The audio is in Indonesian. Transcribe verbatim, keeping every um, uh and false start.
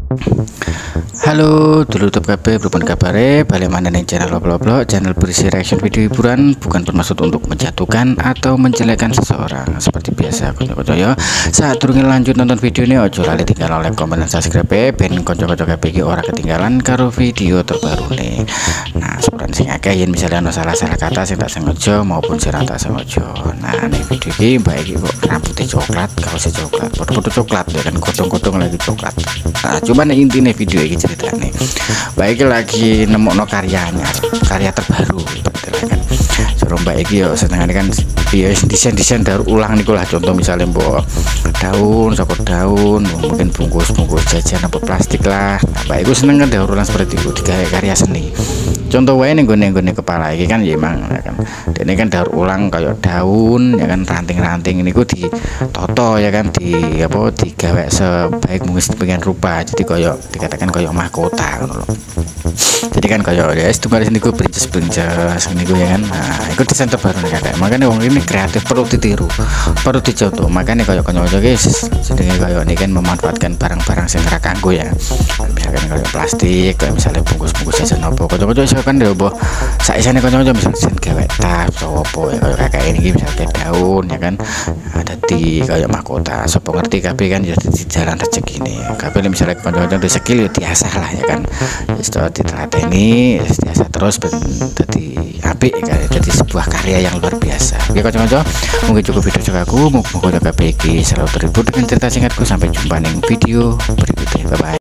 Halo dulu YouTube K B, berpun kabare balik mana nih channel vlog-vlog, channel berisi reaction video hiburan, bukan bermaksud untuk menjatuhkan atau menjelekkan seseorang. Seperti biasa konco-konco ya, saat turun lanjut nonton video ini ojo lali tinggal like, komen, dan subscribe ben konco-konco K B iki ora ketinggalan karo video terbaru nih. Nah sebenarnya sing akeh yen misalnya ono salah-salah kata sing tak sengaja maupun sing tak sengaja. Nah nih video ini mbak iki kok rambutnya coklat, kaosnya coklat, foto-foto coklat ya kan, godong-godong lagi coklat. Nah cuman intinya video ini cerita nih baik lagi nemu no karyanya, karya terbaru kan suruh mbak iki yo senengane kan dia desain-desain daur ulang nih lah, contoh misalnya mbok daun sokot daun mungkin bungkus-bungkus jajan apa plastik lah. Nah mbak iku seneng kan daur ulang seperti itu digawe karya seni. Contoh wae ning gone-gone kepala iki kan ya emang ya kan dene kan daur ulang kayak daun ya kan, ranting-ranting ini ku ditoto ya kan, di apa digawe sebaik mungkin sebagian rupa, jadi koyo dikatakan koyo mahkota ngono lho. Jadi kan koyo ya setunggal sini ku berinces-berinces niku ya kan. Nah itu desain terbaru nih kakak, makanya wong ini kreatif perlu ditiru, perlu dicontoh. Makanya koyo konyo guys sedenge koyo ini kan memanfaatkan barang-barang sing ora kanggo ya, misalkan koyo plastik, kayak misalnya bungkus-bungkus jajan apa konyo-konyo iso kan ya boh saisane konyo-konyo misalnya gawe tas atau apa ya koyo kakak ini misalnya daun ya kan, ada di kayak mahkota sopo ngerti kabeh kan ya di jalan rezeki ini kabeh misalnya konco-konco rezeki ya diasah lah ya kan, setelah ditelateni diasah terus jadi apik kan, jadi sebuah karya yang luar biasa. Oke konco-konco, mungkin cukup video juga aku, moga-moga kabeh iki selalu terhibur dengan cerita singkatku. Sampai jumpa ning video berikutnya, bye bye.